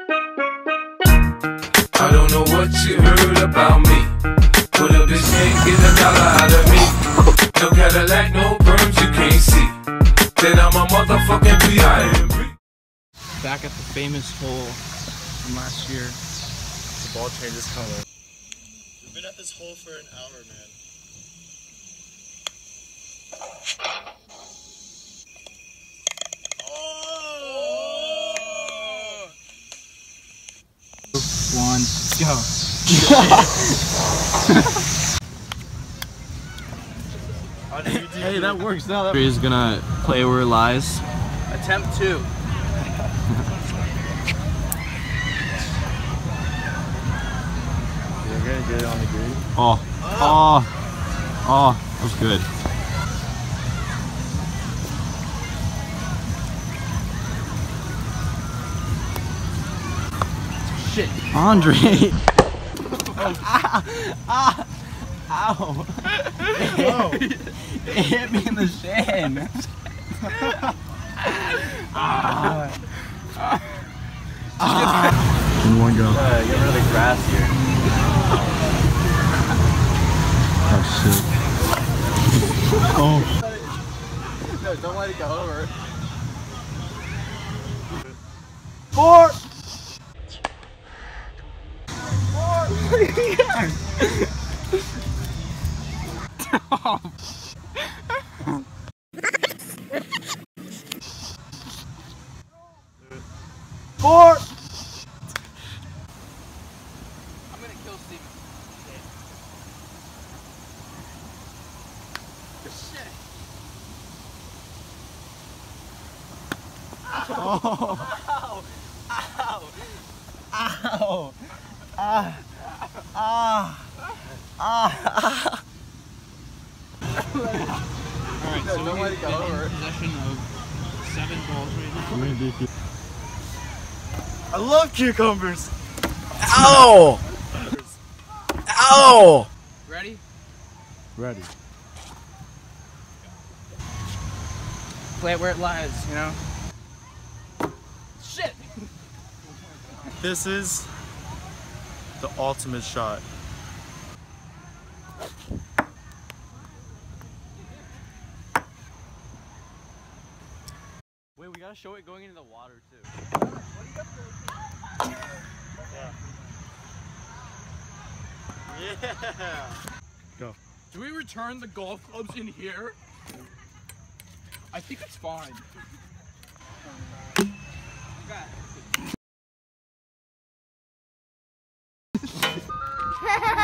I don't know what you heard about me, but a bitch can't get $1 out of me. No Cadillac, no perms, you can't see. Then I'm a motherfucking B.I.M.B. Back at the famous hole from last year. The ball changes color. We've been at this hole for an hour, man. Oh! 1, go. Hey, that works now. He's gonna play where it lies. Attempt 2. You're gonna get it on the green. Oh, that was good. Shit. Andre. Ow. It hit me in the shin. In one go. Get rid of the grass here. Oh shit. Oh. No, don't let it go over. 4. 4. I'm gonna kill Steven. Shit. Oh. Ow. Ow. Ow. Ah. Ah. Ah. Alright, so we're in possession of 7 balls right now. I love cucumbers. Ow! Ow! Ready? Ready. Play it where it lies, you know? Shit! This is the ultimate shot. Wait, we gotta show it going into the water too. Yeah. Go. Do we return the golf clubs in here? I think it's fine. Okay.